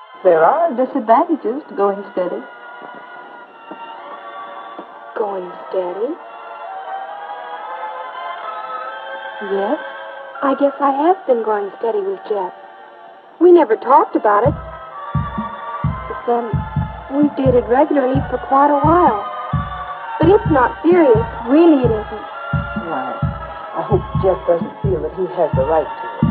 There are disadvantages to going steady. Going steady? Yes? I guess I have been going steady with Jeff. We never talked about it. But then, we've dated regularly for quite a while. But it's not serious. Really, it isn't. Well, I hope Jeff doesn't feel that he has the right to it.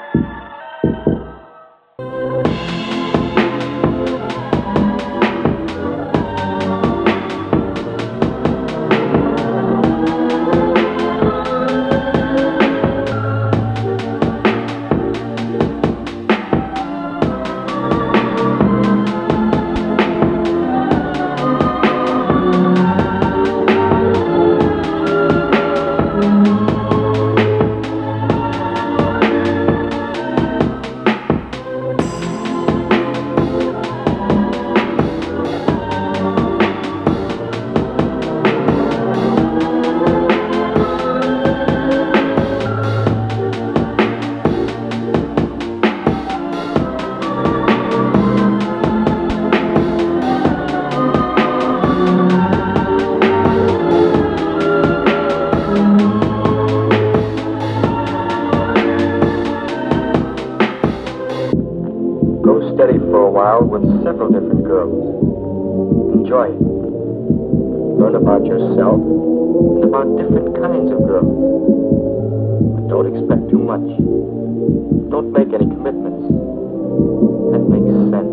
Steady for a while with several different girls. Enjoy it. Learn about yourself and about different kinds of girls. But don't expect too much. Don't make any commitments. That makes sense.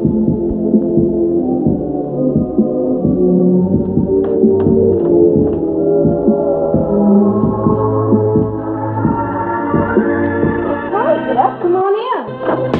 Hi, Jeff. Come on in.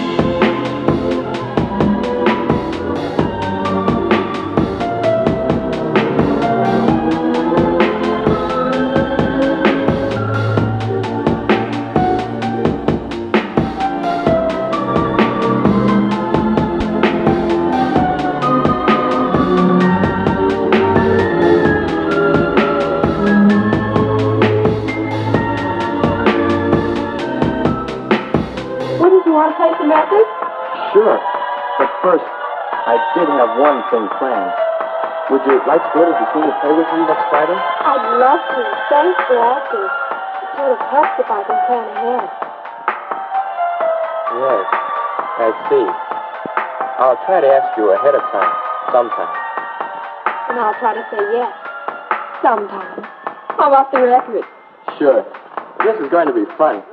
Wouldn't you want to play some records? Sure. But first, I did have one thing planned. Would you like to go to the senior play with me next Friday? I'd love to. Thanks for asking. It sort of helps if I can plan ahead. Yes, I see. I'll try to ask you ahead of time, sometime. And I'll try to say yes. Sometime. How about the record? Sure. This is going to be fun.